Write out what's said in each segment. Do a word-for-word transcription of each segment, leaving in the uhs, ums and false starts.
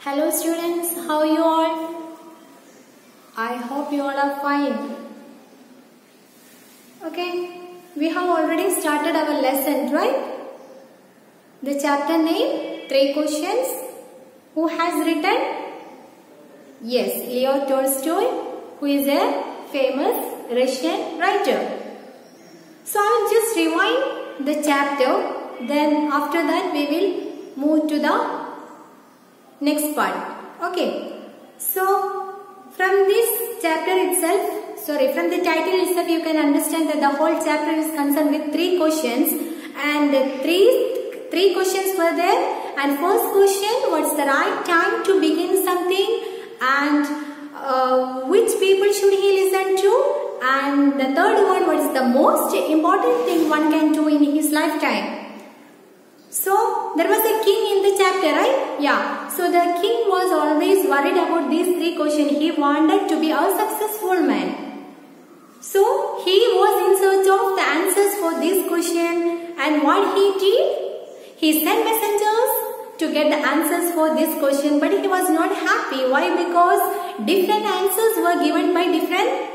Hello students, how are you all? I hope you all are fine. Okay, we have already started our lesson, right? The chapter name, three questions. Who has written? Yes, Leo Tolstoy, who is a famous Russian writer. So I will just rewind the chapter, then after that we will move to the next part. Okay, so from this chapter itself, sorry, from the title itself you can understand that the whole chapter is concerned with three questions, and three three questions were there. And first question, what's the right time to begin something, and uh, which people should he listen to, and the third one, what is the most important thing one can do in his lifetime. So there was a king in the chapter, right? Yeah. So the king was always worried about these three questions. He wanted to be a successful man. So he was in search of the answers for this question, and what he did? He sent messengers to get the answers for this question, but he was not happy. Why? Because different answers were given by different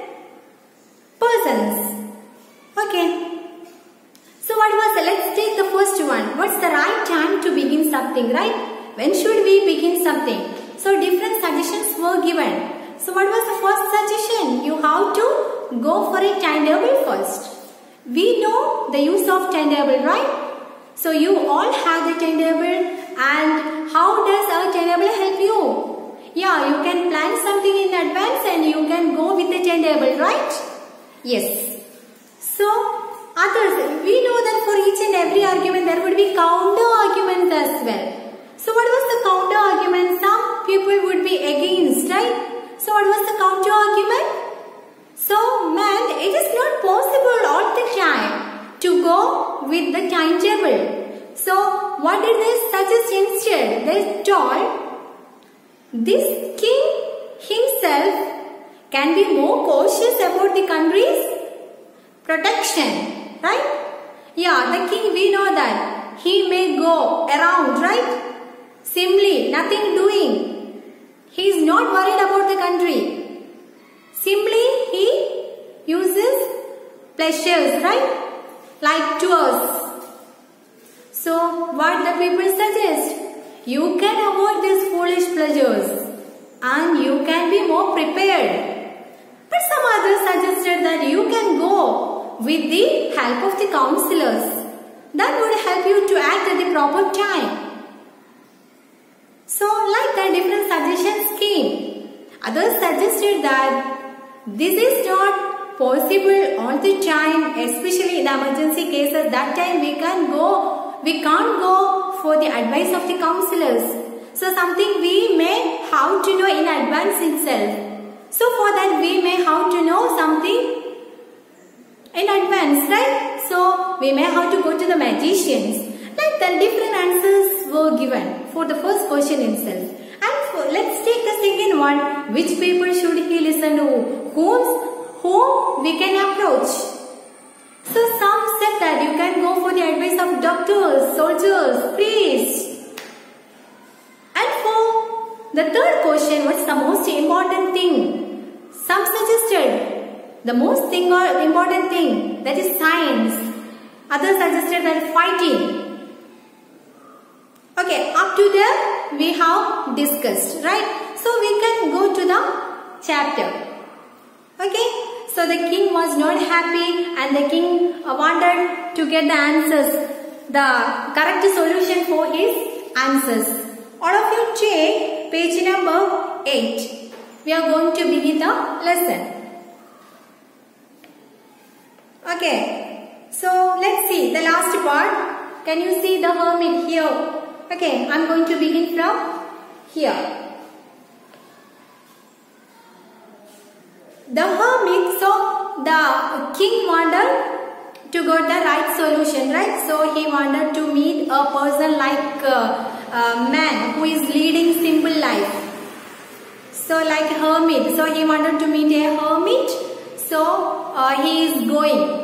persons. Okay. So what was, let's take the first one. What's the right time to begin something, right? When should we begin something? So different suggestions were given. So what was the first suggestion? You have to go for a timetable first. We know the use of timetable, right? So you all have the timetable, and how does our timetable help you? Yeah, you can plan something in advance and you can go with the timetable, right? Yes. So others, we know that for each and every argument there would be counter arguments as well. So what was the counter argument? Some people would be against, right? So what was the counter argument? So man, it is not possible all the time to go with the timetable. So what did they suggest instead? They told this king himself can be more cautious about the country's protection, right? Yeah, the king, we know that he may go around, right? Simply nothing doing. He is not worried about the country. Simply he uses pleasures, right? Like tours. So what the people suggest? You can avoid these foolish pleasures and you can be more prepared. But some others suggested that you can go with the help of the counselors. That would help you to act at the proper time. So like that, different suggestions came. Others suggested that this is not possible all the time, especially in the emergency cases. That time we can go, we can't go for the advice of the counselors. So something we may have to know in advance itself. So for that we may have to know something in advance, right? So we may have to go to the magicians. Like that, different answers were given for the first question itself. And for, let's take the second one. Which people should he listen to? Whom, whom we can approach? So some said that you can go for the advice of doctors, soldiers, priests. And for the third question, what's the most important thing? Some suggested the most thing or important thing, that is science. Others suggested that fighting. Okay, up to there we have discussed, right? So we can go to the chapter. Okay, so the king was not happy and the king wanted to get the answers, the correct solution for his answers. All of you take page number eight. We are going to begin the lesson. Okay, so let's see the last part. Can you see the hermit here? Okay, I am going to begin from here. The hermit, so the king wanted to get the right solution, right? So he wanted to meet a person like a, a man who is leading simple life. So like hermit, so he wanted to meet a hermit. So uh, he is going.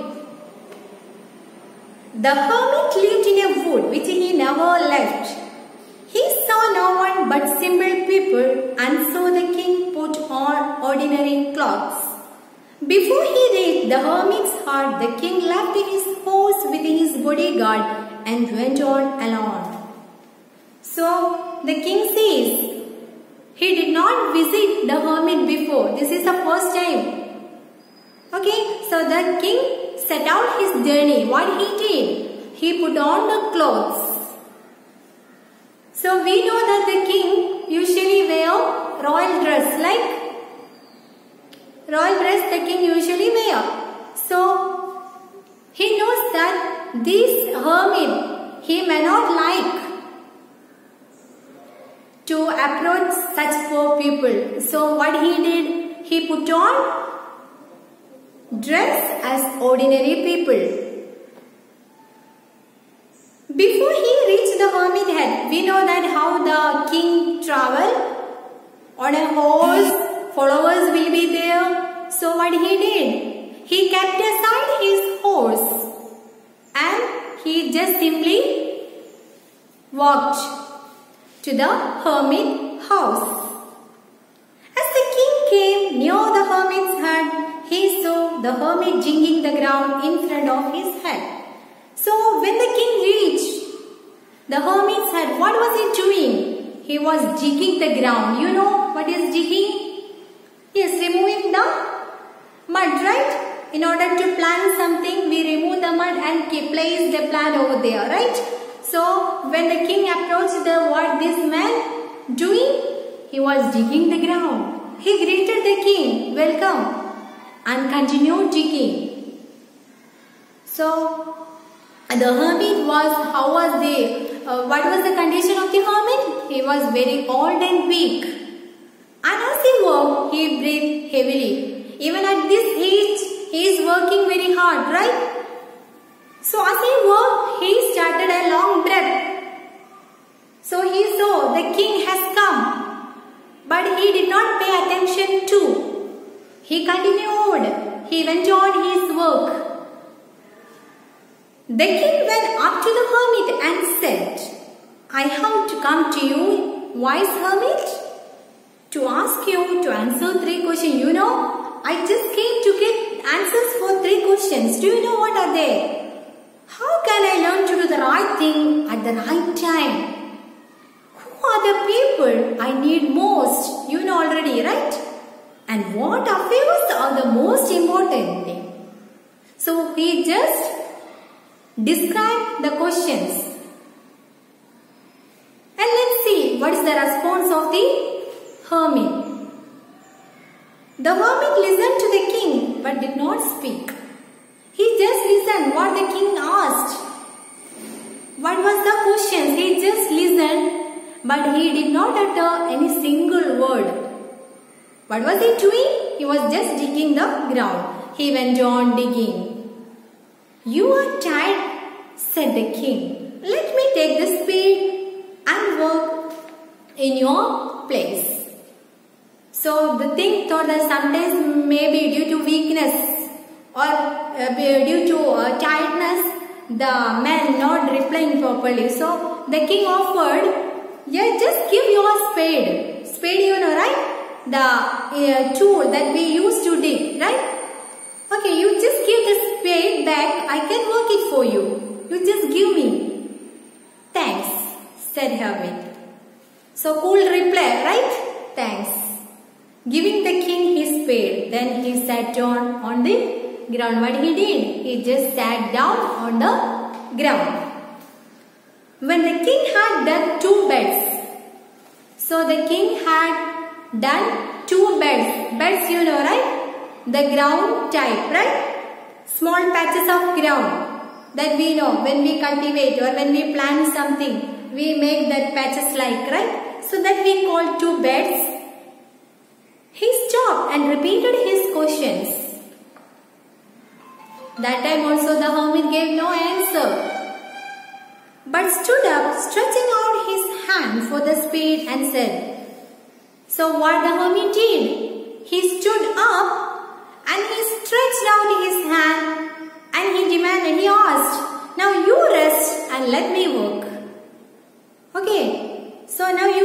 The hermit lived in a wood which he never left. He saw saw no one but simple people, and so the king put on ordinary clothes. Before he reached the hermit's hut, the king left his horse with his bodyguard and went on alone. So the king says, he did not visit the hermit before. This is the first time. Okay, so the king set out his journey. What he did? He put on the clothes. So we know that the king usually wear royal dress, like royal dress the king usually wear. So he knows that this hermit, he may not like to approach such poor people. So what he did, he put on dress as ordinary people. Before he reached the hermit hut, we know that how the king traveled on a horse, followers will be there. So what he did, he kept aside his horse and he just simply walked to the hermit house. As the king came near the hermit's hut, he saw the hermit jigging the ground in front of his hut. So when the king reached the hermit's hut, what was he doing? He was jigging the ground. You know what is jigging? Yes, removing the mud, right? In order to plant something, we remove the mud and place the plant over there, right? So when the king approached the what this man doing, he was digging the ground. He greeted the king, welcome, and continued digging. So the hermit was, how was the, uh, what was the condition of the hermit? He was very old and weak. And as he worked, he breathed heavily. Even at this age, he is working very hard, right? So as he worked, he started a long breath. So he saw the king has come, but he did not pay attention to. He continued. He went on his work. The king went up to the hermit and said, I have to come to you, wise hermit, to ask you to answer three questions. You know, I just came to get answers for three questions. Do you know what are they? How can I learn to do the right thing at the right time? Who are the people I need most? You know already, right? And what affairs are the most important thing? So he just described the questions. And let's see what is the response of the hermit. The hermit listened to the king but did not speak. He just listened what the king asked. What was the question? He just listened, but he did not utter any single word. What was he doing? He was just digging the ground. He went on digging. You are tired, said the king. Let me take the spade and work in your place. So the king thought that sometimes maybe due to weakness or uh, due to uh, tiredness, the man not replying properly. So the king offered, yeah, just give your spade. Spade, you know, right? The uh, tool that we use to dig, right? Okay, you just give the spade back. I can work it for you. You just give me. Thanks, said hermit. So cool reply, right? Thanks. Giving the king his spade, then he sat down on the ground. What he did? He just sat down on the ground. When the king had dug two beds, so the king had done two beds. Beds, you know, right? The ground type, right? Small patches of ground that we know when we cultivate or when we plant something, we make that patches like, right? So that we call two beds. He stopped and repeated his questions. That time also the hermit gave no answer, but stood up, stretching out his hand for the spade and said, so what the hermit did? He stood up and he stretched out his hand and he demanded, he asked, now you rest and let me work. Okay, so now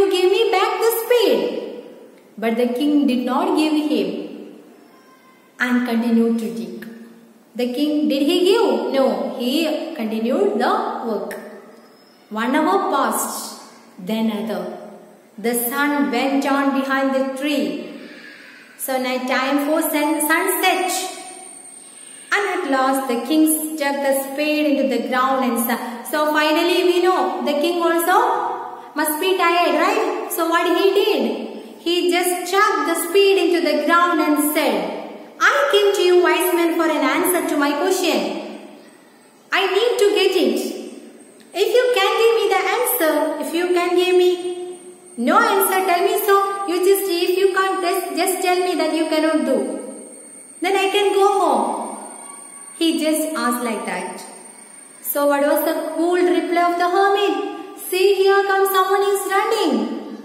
But the king did not give him and continued to dig. The king, did he give? No, he continued the work. One hour passed, then another. The sun went on behind the tree. So now time for sun sunset. And at last the king stuck the spade into the ground and said, so finally we know the king also must be tired, right? So what he did? He just chucked the spade into the ground and said, I came to you wise men for an answer to my question. I need to get it. If you can give me the answer, if you can give me no answer, tell me so. You just, if you can't, just, just tell me that you cannot do. Then I can go home. He just asked like that. So what was the cool reply of the hermit? See, here comes someone is running.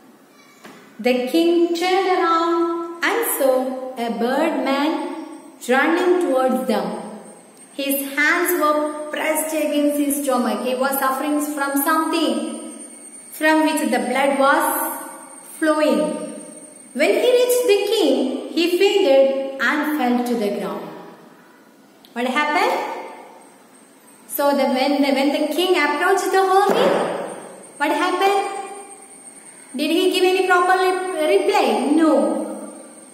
The king turned around and saw a birdman running towards them. His hands were pressed against his stomach. He was suffering from something from which the blood was flowing. When he reached the king, he fainted and fell to the ground. What happened? So the, when, the, when the king approached the hermit, what happened? Did he give any proper reply? No.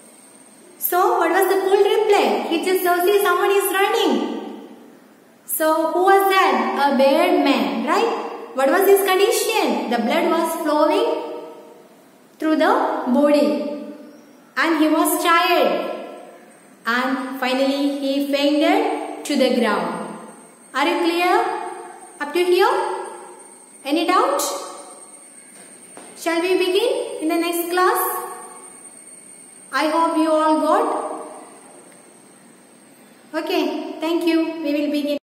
So what was the full reply? He just saw, see, someone is running. So who was that? A bearded man, right? What was his condition? The blood was flowing through the body and he was tired. And finally he fainted to the ground. Are you clear up to here? Any doubt? Shall we begin in the next class? I hope you all got. Okay, thank you. We will begin.